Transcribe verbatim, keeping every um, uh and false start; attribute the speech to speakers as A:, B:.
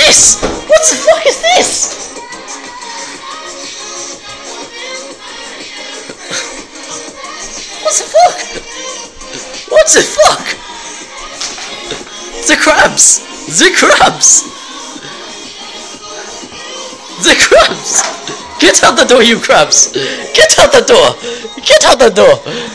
A: this? What the fuck is this? What the fuck? What the fuck? The crabs! The crabs! The crabs! Get out the door, you crabs! Get out the door! Get out the door!